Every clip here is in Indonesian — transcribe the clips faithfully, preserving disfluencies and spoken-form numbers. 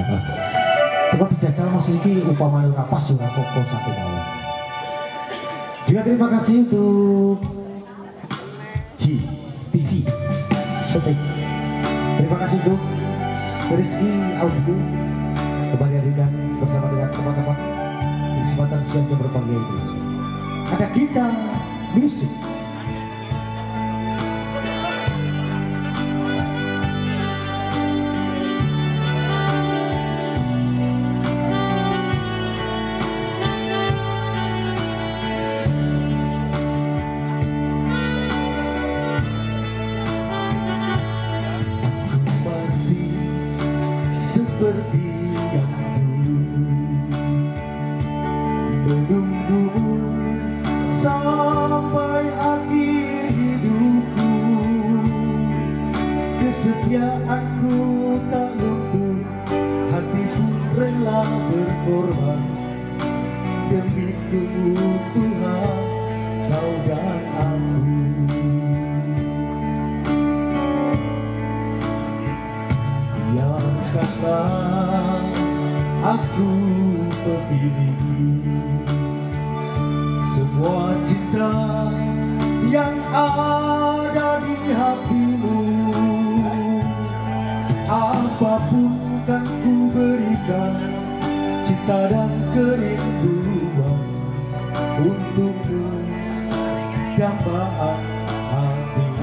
Tempat jajal mas ini upama napas juga koko sakit awal. Juga terima kasih untuk G T V Shooting. Terima kasih untuk Rizky Audio kembali hadirkan bersama dengan teman-teman di kesempatan siang yang berbahagia ini. Ada kita musik. Seperti yang dulu menunggumu sampai akhir hidupku. Kesetiaanku tak luntur, hati pun rela berkorban demi keutuhan kau dan aku. Biarkanlah aku memiliki semua cinta yang ada di hatimu. Apapun kan ku berikan, cinta dan kerinduan untukmu, dambaan hatimu.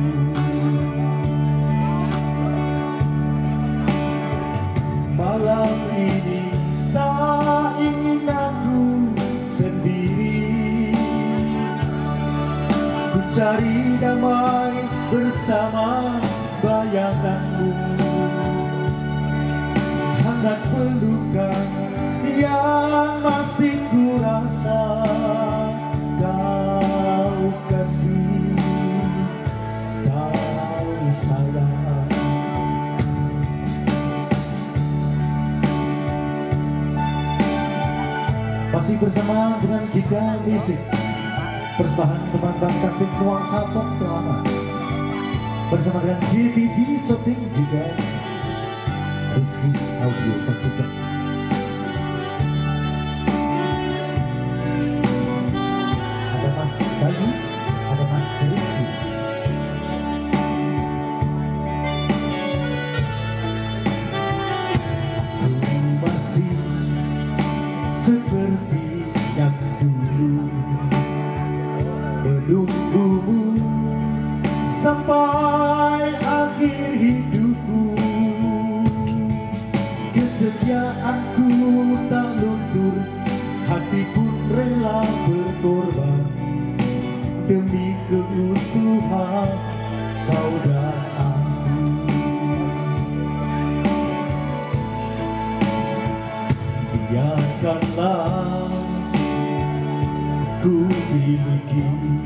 Malam ini tak ingin aku sendiri, ku cari damai bersama bayanganmu. Hangat pelukan yang masih ku rasa kau kasih, kau sayang. Masih bersama dengan Giga Music, persembahan teman bangsa Pink Nuang Sabok Kelama, bersama dengan G T V Shooting juga Rizky Audio Saputra. Ada Mas Bayu, ada Mas Rizky. Seperti yang dulu menunggumu sampai akhir hidupku. Kesetiaanku tak luntur, hati pun rela berkorban demi keutuhan kau dan aku. Biarkanlah ku miliki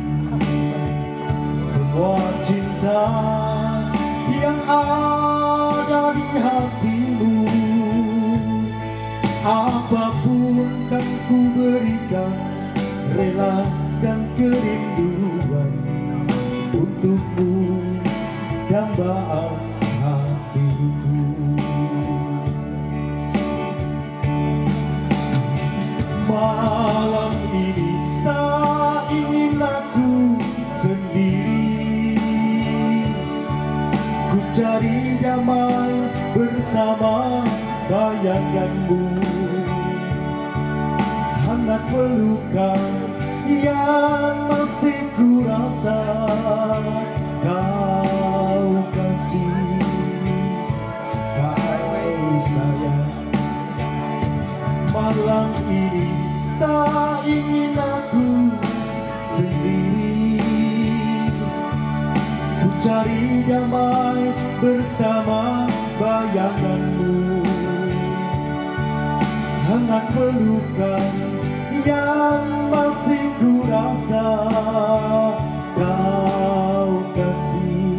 semua cinta yang ada di hatimu. Apapun kan ku berikan, rela dan kerinduan untukmu, dambaan hatiku. Malam ini tak ingin aku sendiri, ku cari damai bersama bayanganmu. Hangat pelukan yang masih ku rasa kau kasih, kau sayang. Malam ini tak ingin aku sendiri, ku cari damai bersama bayanganmu. Hangat pelukan yang masih ku rasa kau kasih,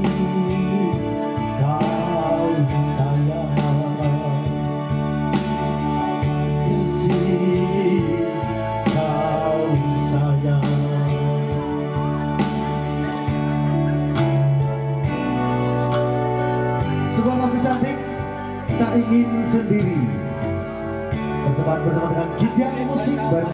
kau sayang. Kau sayang. Sebuah lagu cantik Tak Ingin Sendiri bersama bersama dengan Gidya Musik.